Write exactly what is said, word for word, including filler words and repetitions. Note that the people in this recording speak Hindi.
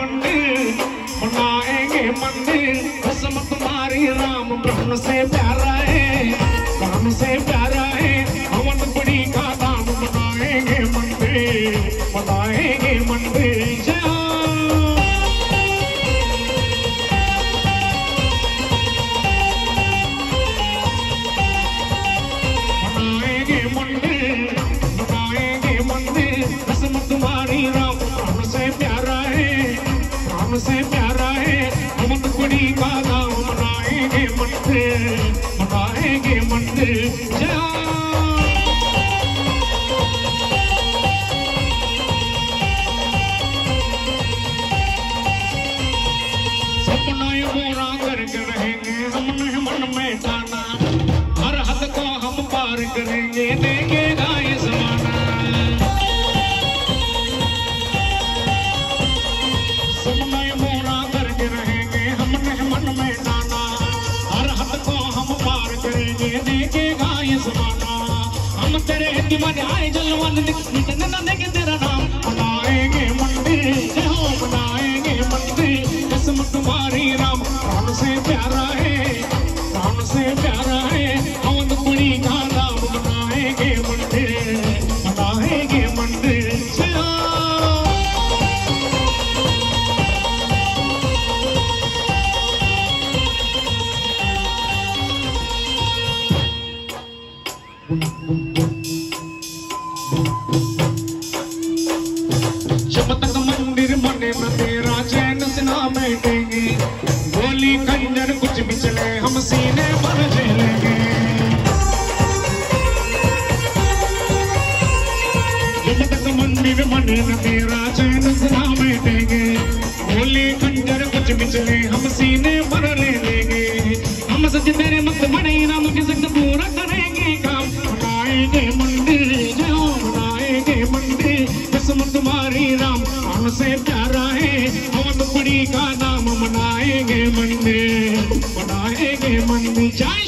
मंदिर, बनाएंगे मंदिर, कसम तुम्हारी राम ब्रह्म से प्यारा है, राम से प्यारा है, हवन पुरी का दाम, बनाएंगे मंदिर, बनाएंगे मंदिर। बनाएंगे मंदिर, बनाएंगे मंदिर, कसम तुम्हारी राम ब्रह्म से प्यारा है, राम से प्यारा है, हवन पुरी का दाम, बनाएंगे मंदिर, बनाएंगे मंदिर। सपना ये पूरा करके रहेंगे, हमने मन में ठाना, हर हद को हम पार करेंगे, देखेगा ये जमाना। सपना ये पूरा करके रहेंगे, हमने मन में ठाना, हर हद को हम पार करेंगे, देखेगा ये जमाना। हम तेरे दीवाने आए जलवान मिटने ना देंगे तेरा नाम, बनाएंगे मंदिर, जय हो बनाएंगे मंदिर, कसम तुम्हारी राम राम से प्यारा है, राम से प्यारा है, हवन पुरी का नाम, बनाएंगे मंदिर, बनाएंगे मंदिर। जब तक मंदिर बने न तेरा चैन से ना बैठेंगे, गोली खंजर कुछ भी चले हम सीने पर झेलेंगे। जब तक मंदिर बने न तेरा चैन से ना बैठेंगे, गोली खंजर कुछ भी चले हम सीने पर ले लेंगे। हम सच तेरे मत बने राम के संग पूरा करेंगे काम, बनाएंगे मंदिर, जो बनाएंगे मंदिर, कसम तुम्हारी राम राम से प्यारा है, हवन पुरी का नाम, बनाएंगे मंदिर, बनाएंगे मंदिर।